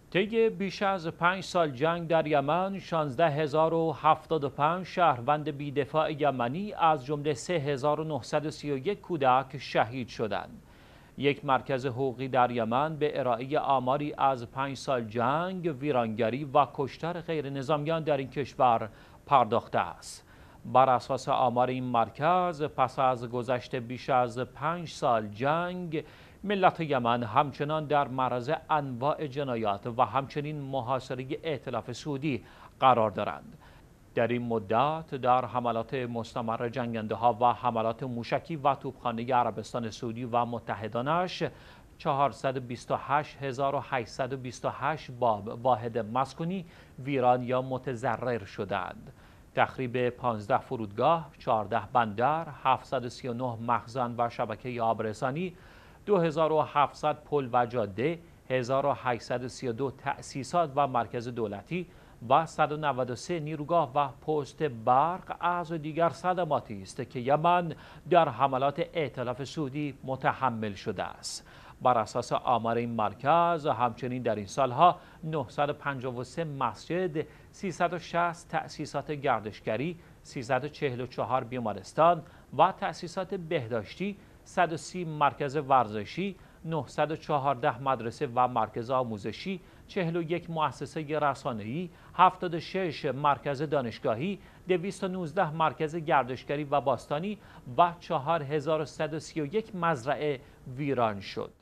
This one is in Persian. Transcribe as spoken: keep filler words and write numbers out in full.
طی بیش از پنج سال جنگ در یمن، شانزده هزار و هفتاد و پنج شهروند بی‌دفاع یمنی از جمله سه هزار و نهصد و سی و یک کودک شهید شدند. یک مرکز حقوقی در یمن به ارائه آماری از پنج سال جنگ، ویرانگری و کشتار غیر نظامیان در این کشور پرداخته است. بر اساس آمار این مرکز، پس از گذشت بیش از پنج سال جنگ، ملت یمن همچنان در معرض انواع جنایات و همچنین محاصره ائتلاف سعودی قرار دارند. در این مدت در حملات مستمر جنگنده ها و حملات موشکی و توپخانه عربستان سعودی و متحدانش چهارصد و بیست و هشت هزار و هشتصد و بیست و هشت باب واحد مسکونی ویران یا متضرر شدند. تخریب پانزده فرودگاه، چهارده بندر، هفتصد و سی و نه مخزن و شبکه آبرسانی، دو هزار و هفتصد پل و جاده، هزار و هشتصد و سی و دو تأسیسات و مرکز دولتی و صد و نود و سه نیروگاه و پست برق از دیگر صدماتی است که یمن در حملات ائتلاف سعودی متحمل شده است. بر اساس آمار این مرکز، همچنین در این سالها نهصد و پنجاه و سه مسجد، سیصد و شصت تأسیسات گردشگری، سیصد و چهل و چهار بیمارستان و تأسیسات بهداشتی، صد و سی مرکز ورزشی، نهصد و چهارده مدرسه و مرکز آموزشی، چهل و یک مؤسسه رسانه‌ای، هفتاد و شش مرکز دانشگاهی، دویست و نوزده مرکز گردشگری و باستانی و چهار هزار و صد و سی و یک مزرعه ویران شد.